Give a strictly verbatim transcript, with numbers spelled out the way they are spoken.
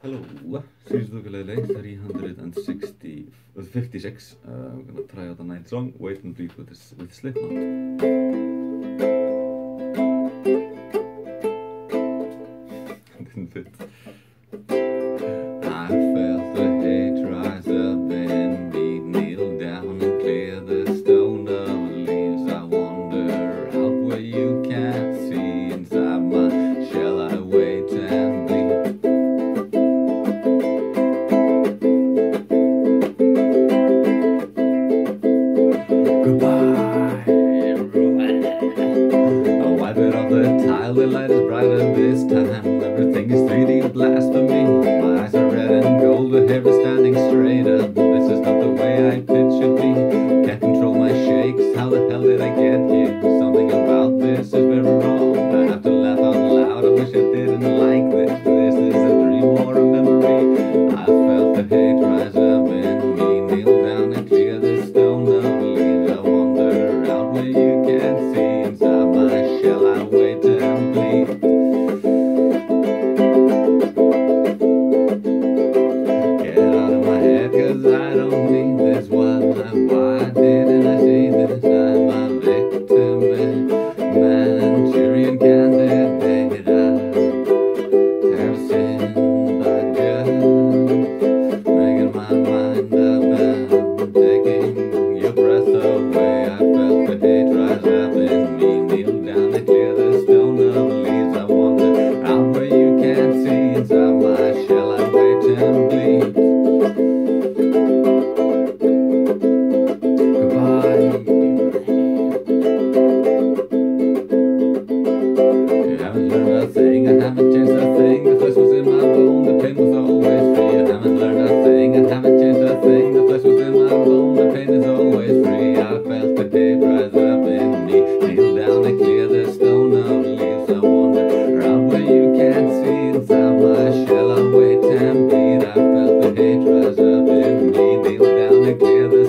Hello, this is ukulele three hundred sixty, uh, fifty-six. Uh, I'm gonna try out a ninth song, Wait and Bleed with, this, with Slipknot. Didn't fit. I felt the hate rise up and beat, kneel down and clear the stone of leaves. I wander out where you can't see, inside my shell I wait and bleed. Goodbye. I wipe it off the tile, the light is brighter this time. Everything is three D blasphemy. My eyes are red and gold, the hair is standing straight up. This is not the way I pictured me. Can't control my shakes, how the hell did I get here? Something about this is very wrong. I have to laugh out loud, I wish I didn't like this. This is a dream or a memory. I felt the hate rise up in me. Kneel down and clear the stone of leaves. I wander out where you can't see, inside my shell I wait and bleed. Get out of my head, cause I don't need this. Why, why didn't I see this? I'm a victim, Manchurian candidate. I have sinned by just making my mind up and taking your breath away. I felt the hate rise up in me. Kneel down and clear the stone of leaves. I wander out where you can't see, inside my shell I wait and bleed. Goodbye. You haven't learned a thing, I haven't changed a thing. The flesh was in my bone, the pain was always free. I haven't learned a thing, I haven't changed a thing. The flesh was in my bone, the pain is always free. I felt the hate rise up in me. Kneel down and clear the stone of leaves. I wander out where you can't see, inside my shell I wait and bleed. I felt the hate rise up in me. Kneel down and clear the